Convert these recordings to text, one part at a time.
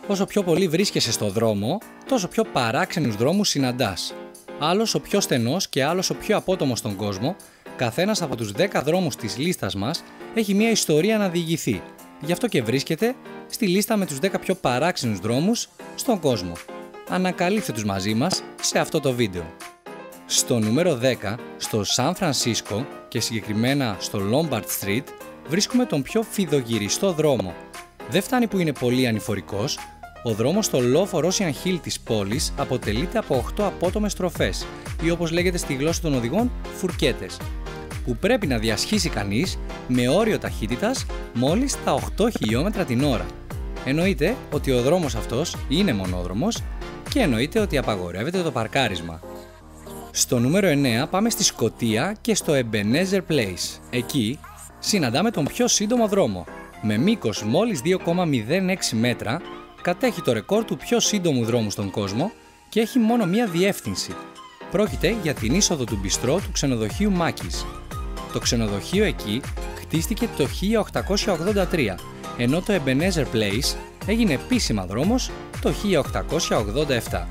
Όσο πιο πολύ βρίσκεσαι στο δρόμο, τόσο πιο παράξενους δρόμους συναντάς. Άλλος ο πιο στενός και άλλος ο πιο απότομος στον κόσμο, καθένας από τους 10 δρόμους της λίστας μας έχει μια ιστορία να διηγηθεί. Γι' αυτό και βρίσκεται στη λίστα με τους 10 πιο παράξενους δρόμους στον κόσμο. Ανακαλύψτε τους μαζί μας σε αυτό το βίντεο. Στο νούμερο 10, στο Σαν Φρανσίσκο και συγκεκριμένα στο Lombard Street, βρίσκουμε τον πιο φιδογυριστό δρόμο. Δεν φτάνει που είναι πολύ ανηφορικός, ο δρόμος στο Low Ocean Hill της πόλης αποτελείται από 8 απότομες στροφές ή όπως λέγεται στη γλώσσα των οδηγών φουρκέτες, που πρέπει να διασχίσει κανείς με όριο ταχύτητας μόλις τα 8 χιλιόμετρα την ώρα. Εννοείται ότι ο δρόμος αυτός είναι μονόδρομος και εννοείται ότι απαγορεύεται το παρκάρισμα. Στο νούμερο 9 πάμε στη Σκωτία και στο Ebenezer Place. Εκεί συναντάμε τον πιο σύντομο δρόμο. Με μήκος μόλις 2,06 μέτρα, κατέχει το ρεκόρ του πιο σύντομου δρόμου στον κόσμο και έχει μόνο μία διεύθυνση. Πρόκειται για την είσοδο του μπιστρό του ξενοδοχείου Μάκης. Το ξενοδοχείο εκεί χτίστηκε το 1883, ενώ το Ebenezer Place έγινε επίσημα δρόμος το 1887.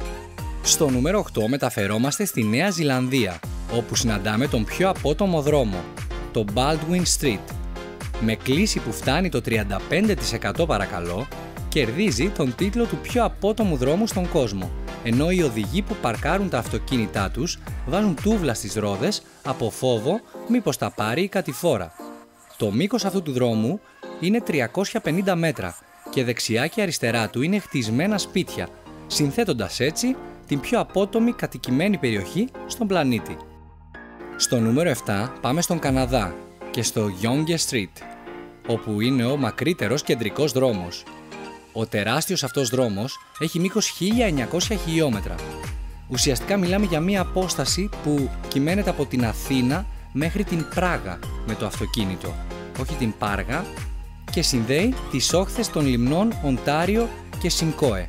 Στο νούμερο 8 μεταφερόμαστε στη Νέα Ζηλανδία, όπου συναντάμε τον πιο απότομο δρόμο, το Baldwin Street. Με κλίση που φτάνει το 35% παρακαλώ, κερδίζει τον τίτλο του πιο απότομου δρόμου στον κόσμο, ενώ οι οδηγοί που παρκάρουν τα αυτοκίνητά τους βάζουν τούβλα στις ρόδες από φόβο μήπως τα πάρει η κατηφόρα. Το μήκος αυτού του δρόμου είναι 350 μέτρα και δεξιά και αριστερά του είναι χτισμένα σπίτια, συνθέτοντας έτσι την πιο απότομη κατοικημένη περιοχή στον πλανήτη. Στο νούμερο 7 πάμε στον Καναδά και στο Yonge Street, όπου είναι ο μακρύτερος κεντρικός δρόμος. Ο τεράστιος αυτός δρόμος έχει μήκος 1900 χιλιόμετρα. Ουσιαστικά μιλάμε για μία απόσταση που κυμαίνεται από την Αθήνα μέχρι την Πράγα με το αυτοκίνητο, όχι την Πάργα, και συνδέει τις όχθες των λιμνών Οντάριο και Σινκόε.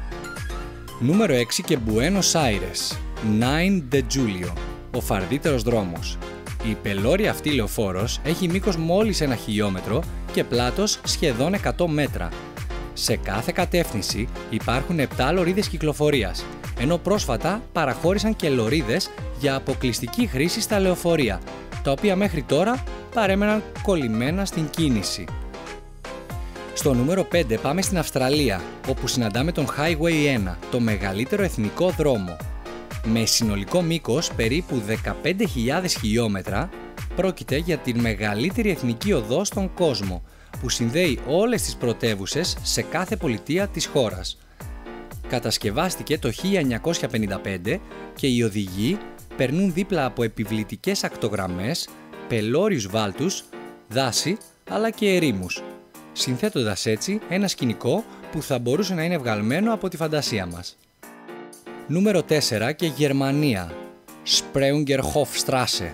Νούμερο 6 και Buenos Aires, 9 de Julio, ο φαρδύτερος δρόμος. Η πελώρια αυτή λεωφόρος έχει μήκος μόλις 1 χιλιόμετρο και πλάτος σχεδόν 100 μέτρα. Σε κάθε κατεύθυνση υπάρχουν 7 λωρίδες κυκλοφορίας, ενώ πρόσφατα παραχώρησαν και λωρίδες για αποκλειστική χρήση στα λεωφορεία, τα οποία μέχρι τώρα παρέμεναν κολλημένα στην κίνηση. Στο νούμερο 5 πάμε στην Αυστραλία, όπου συναντάμε τον Highway 1, το μεγαλύτερο εθνικό δρόμο. Με συνολικό μήκος περίπου 15.000 χιλιόμετρα, πρόκειται για τη μεγαλύτερη εθνική οδό στον κόσμο, που συνδέει όλες τις πρωτεύουσες σε κάθε πολιτεία της χώρας. Κατασκευάστηκε το 1955 και οι οδηγοί περνούν δίπλα από επιβλητικές ακτογραμμές, πελώριους βάλτους, δάση αλλά και ερήμους, συνθέτοντας έτσι ένα σκηνικό που θα μπορούσε να είναι βγαλμένο από τη φαντασία μας. Νούμερο 4 και Γερμανία, Sprengernhofstrasse.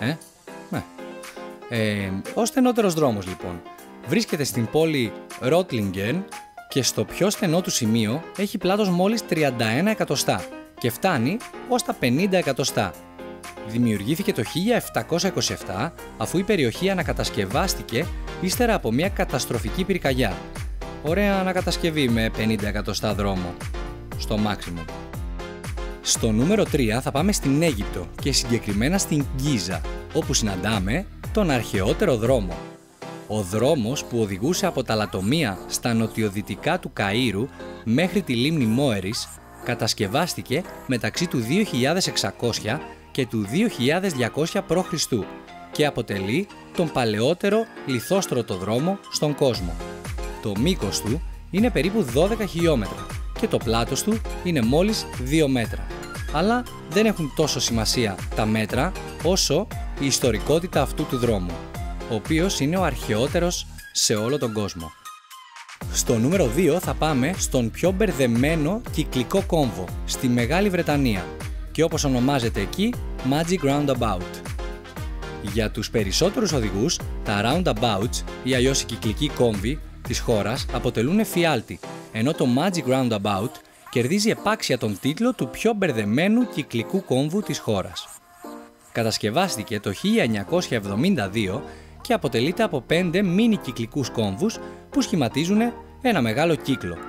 Ο στενότερος δρόμος λοιπόν. Βρίσκεται στην πόλη Ρότλιγκεν και στο πιο στενό του σημείο έχει πλάτος μόλις 31 εκατοστά και φτάνει ως τα 50 εκατοστά. Δημιουργήθηκε το 1727 αφού η περιοχή ανακατασκευάστηκε ύστερα από μια καταστροφική πυρκαγιά. Ωραία ανακατασκευή με 50 εκατοστά δρόμο, στο maximum. Στο νούμερο 3 θα πάμε στην Αίγυπτο και συγκεκριμένα στην Γκίζα, όπου συναντάμε τον αρχαιότερο δρόμο. Ο δρόμος που οδηγούσε από τα λατομεία στα νοτιοδυτικά του Καΐρου μέχρι τη λίμνη Μόερης κατασκευάστηκε μεταξύ του 2600 και του 2200 π.Χ. και αποτελεί τον παλαιότερο λιθόστρωτο δρόμο στον κόσμο. Το μήκος του είναι περίπου 12 χιλιόμετρα και το πλάτος του είναι μόλις 2 μέτρα. Αλλά δεν έχουν τόσο σημασία τα μέτρα όσο η ιστορικότητα αυτού του δρόμου, ο οποίος είναι ο αρχαιότερος σε όλο τον κόσμο. Στο νούμερο 2 θα πάμε στον πιο μπερδεμένο κυκλικό κόμβο στη Μεγάλη Βρετανία και όπως ονομάζεται εκεί Magic Roundabout. Για τους περισσότερους οδηγούς, τα roundabouts ή αλλιώς οι κυκλικοί κόμβοι της χώρας αποτελούν εφιάλτη, ενώ το Magic Roundabout κερδίζει επάξια τον τίτλο του πιο μπερδεμένου κυκλικού κόμβου της χώρας. Κατασκευάστηκε το 1972 και αποτελείται από 5 μίνι κυκλικούς κόμβους που σχηματίζουν ένα μεγάλο κύκλο.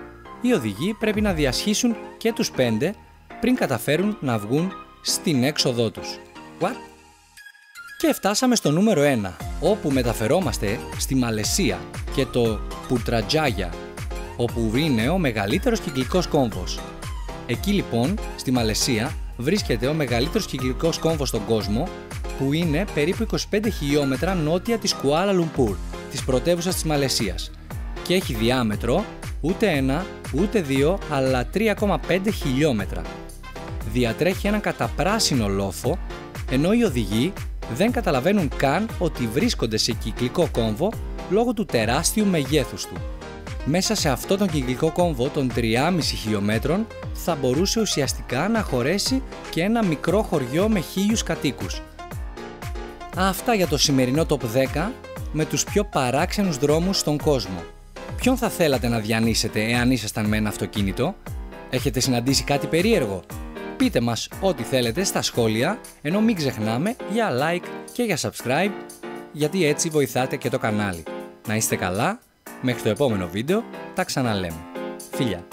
οι οδηγοί πρέπει να διασχίσουν και τους 5 πριν καταφέρουν να βγουν στην έξοδό τους. What? Και φτάσαμε στο νούμερο 1, όπου μεταφερόμαστε στη Μαλαισία και το Putrajaya, όπου είναι ο μεγαλύτερος κυκλικός κόμβος. Εκεί λοιπόν, στη Μαλαισία, βρίσκεται ο μεγαλύτερος κυκλικός κόμβος στον κόσμο, που είναι περίπου 25 χιλιόμετρα νότια της Κουάλα Λουμπούρ, της πρωτεύουσας της Μαλαισίας, και έχει διάμετρο ούτε 1, ούτε 2, αλλά 3,5 χιλιόμετρα. Διατρέχει έναν καταπράσινο λόφο, ενώ οι οδηγοί δεν καταλαβαίνουν καν ότι βρίσκονται σε κυκλικό κόμβο λόγω του τεράστιου μεγέθους του. Μέσα σε αυτό τον κυκλικό κόμβο των 3,5 χιλιόμετρων θα μπορούσε ουσιαστικά να χωρέσει και ένα μικρό χωριό με 1.000 κατοίκους. Αυτά για το σημερινό Top 10 με τους πιο παράξενους δρόμους στον κόσμο. Ποιον θα θέλατε να διανύσετε εάν ήσασταν με ένα αυτοκίνητο? Έχετε συναντήσει κάτι περίεργο? Πείτε μας ό,τι θέλετε στα σχόλια, ενώ μην ξεχνάμε για like και για subscribe, γιατί έτσι βοηθάτε και το κανάλι. Να είστε καλά, μέχρι το επόμενο βίντεο, τα ξαναλέμε. Φιλιά!